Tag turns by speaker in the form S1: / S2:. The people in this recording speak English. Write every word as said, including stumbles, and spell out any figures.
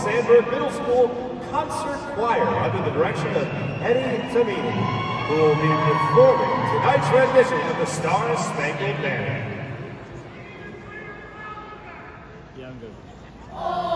S1: Sandburg Middle School Concert Choir under the direction of Eddie Tamini, who will be performing tonight's rendition of the Star-Spangled Banner.
S2: Yeah, I'm good.